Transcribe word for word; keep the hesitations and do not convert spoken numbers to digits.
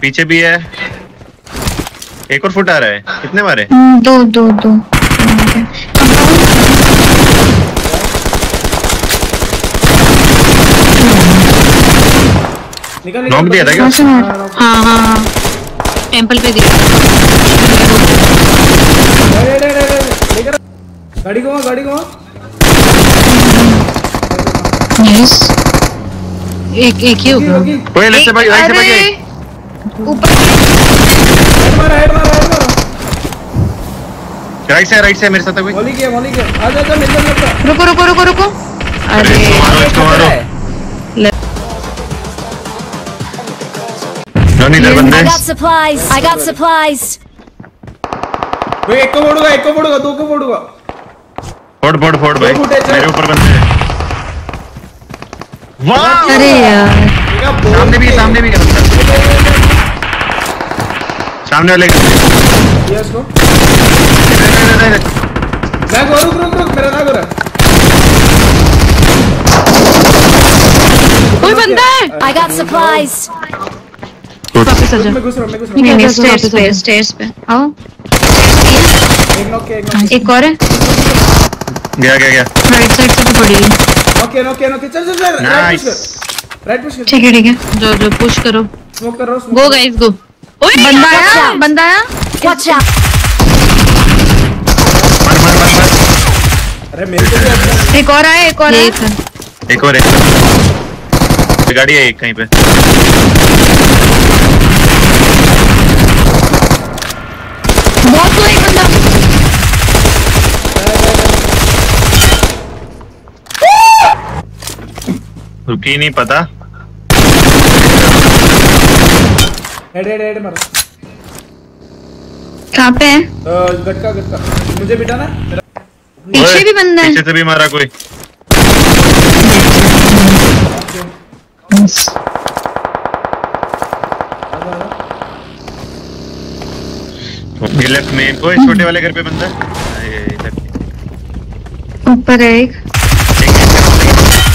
पीछे भी है, एक और फुट आ रहा है। कितने मारे? दो दो दो नॉक दिया था क्या? हाँ हाँ हाँ टेंपल पे दिया। गाड़ी को गाड़ी को नाइस। एक एक ही होगा। ओए लेफ्ट से भाई, राइट से भाई ऊपर मारा हेड मारा हेड मारा राइट से राइट से मेरे साथ है कोई। मौली किया मौली किया आ जा जा मेरे साथ। रुको रुको रुको रुको। अरे इसको मारो। नॉनी इधर बंदे। I got supplies. I got supplies. भाई एक को फोड़ूंगा एक को फोड़ूंगा दो को फोड़ूंगा। फोड़ फोड़ फोड़ भाई, मेरे ऊपर बंदे हैं। वाह अरे यार सामने भी सामने भी बंदा, सामने वाले यस को मैं को रुक रुक रुक मेरा ना करो। कोई बंदा है। I got supplies. वापस आ जा। मैं घुस रहा हूं मैं घुस रहा नहीं नहीं स्टेयर्स पे स्टेयर्स पे आओ। हूं। एक नॉक एक नॉक एक और है। गया गया गया राइट साइड से तो पड़ी है। ओके ओके ओके चल चल चल नाइस। राइट पुश कर ठीक है ठीक है जो जो पुश करो। स्मोक कर रहा हूं गो गाइस गो। ओए बंदा आया बंदा आया। Watch out. मार मार मार मार। अरे मेरे को भी एक और आया एक और आया। एक और एक गाड़ी है एक कहीं पे। बहुत तो एक बंदा। रुकी नहीं पता। हेड हेड हेड मारो। कहाँ पे है? गटका गटका मुझे बिठाना मेरा। पीछे भी बंदा है। पीछे से भी मारा कोई। ये लेफ्ट में कोई छोटे वाले घर पे बंदा है। ऊपर है एक। एक